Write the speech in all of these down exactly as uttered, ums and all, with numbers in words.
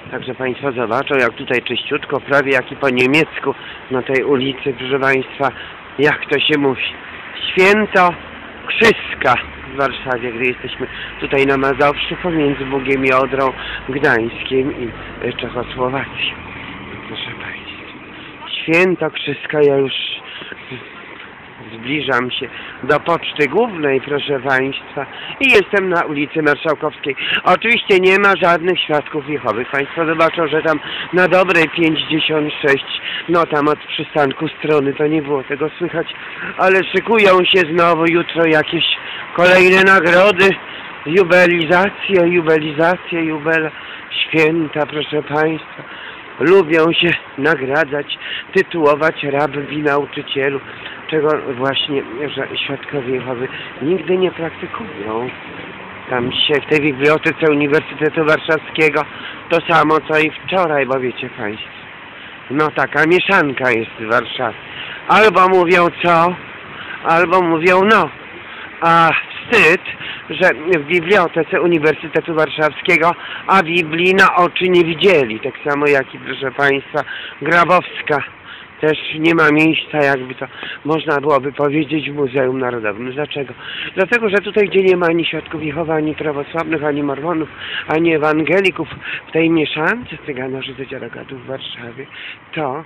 Także Państwo zobaczą, jak tutaj czyściutko, prawie jak i po niemiecku na tej ulicy, proszę Państwa, jak to się mówi. Święto Krzyska w Warszawie, gdy jesteśmy tutaj na Mazowszu, pomiędzy Bugiem i Odrą, Gdańskiem i Czechosłowacją. Proszę Państwa, Święto Krzyska, ja już zbliżam się do Poczty Głównej, proszę Państwa, i jestem na ulicy Marszałkowskiej. Oczywiście nie ma żadnych świadków Jehowych. Państwo zobaczą, że tam na dobrej pięćdziesiąt sześć, no tam od przystanku strony to nie było tego słychać, ale szykują się znowu jutro jakieś kolejne nagrody, jubelizacje, jubelizacje, jubele, święta, proszę Państwa. Lubią się nagradzać, tytułować rabbi, nauczycielu, czego właśnie że świadkowie Jehowy nigdy nie praktykują. Tam się w tej bibliotece Uniwersytetu Warszawskiego to samo co i wczoraj, bo wiecie Państwo, no taka mieszanka jest w Warszawie. Albo mówią co, albo mówią no. A wstyd, że w bibliotece Uniwersytetu Warszawskiego a Biblii na oczy nie widzieli. Tak samo jak i, proszę Państwa, Grabowska. Też nie ma miejsca, jakby to można byłoby powiedzieć, w Muzeum Narodowym. Dlaczego? Dlatego, że tutaj, gdzie nie ma ani świadków Jehowy, ani prawosławnych, ani mormonów, ani ewangelików, w tej mieszance cyganorzy ze Dziarogatów w Warszawie, to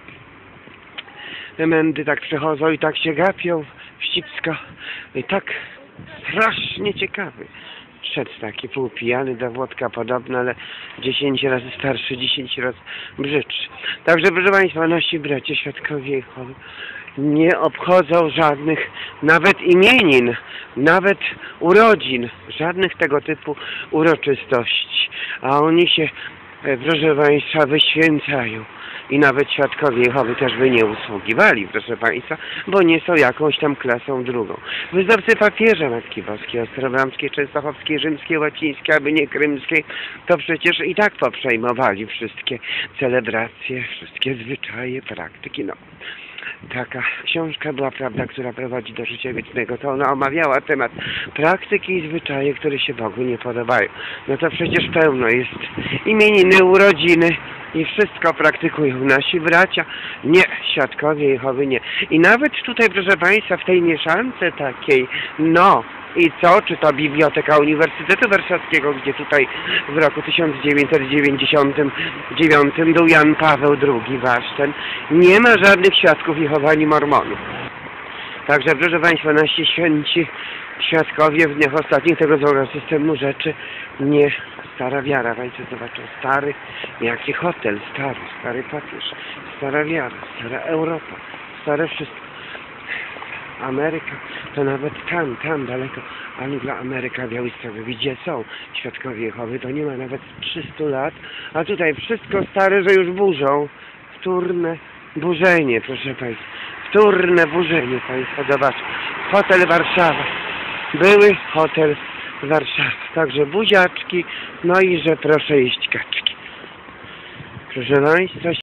te mędy tak przechodzą i tak się gapią wścibsko. I tak strasznie ciekawy. Szedł taki półpijany do Włodka podobny, ale dziesięć razy starszy, dziesięć razy brzydszy. Także, proszę Państwa, nasi bracia świadkowie Jehowy nie obchodzą żadnych, nawet imienin, nawet urodzin, żadnych tego typu uroczystości. A oni się, proszę Państwa, wyświęcają. I nawet świadkowie Jehowy też by nie usługiwali, proszę Państwa, bo nie są jakąś tam klasą drugą. Wyznawcy papieża Matki Boskiej, Ostrobramskiej, Częstochowskiej, Rzymskiej, Łacińskiej, aby nie Krymskiej, to przecież i tak poprzejmowali wszystkie celebracje, wszystkie zwyczaje, praktyki, no. Taka książka była, prawda, która prowadzi do życia wiecznego, to ona omawiała temat praktyki i zwyczaje, które się Bogu nie podobają. No to przecież pełno jest imieniny, urodziny i wszystko praktykują nasi bracia. Nie, świadkowie Jehowy nie. I nawet tutaj, proszę Państwa, w tej mieszance takiej, no i co, czy to Biblioteka Uniwersytetu Warszawskiego, gdzie tutaj w roku tysiąc dziewięćset dziewięćdziesiątym dziewiątym był Jan Paweł drugi Waszten, nie ma żadnych świadków Jehowy ani mormonów. Także, proszę Państwa, nasi święci świadkowie w dniach ostatnich tego złego systemu rzeczy nie. Stara wiara, Państwo zobaczą, stary, jaki hotel, stary, stary papież, stara wiara, stara Europa, stare wszystko. Ameryka, to nawet tam, tam daleko, Anglia, Ameryka, Białystok, gdzie są świadkowie Jehowy, to nie ma nawet trzystu lat, a tutaj wszystko stare, że już burzą. Wtórne burzenie, proszę Państwa, wtórne burzenie, Państwo, zobaczcie. Hotel Warszawa, były hotel Warszawa, także buziaczki, no i że proszę jeść kaczki. Proszę Państwa,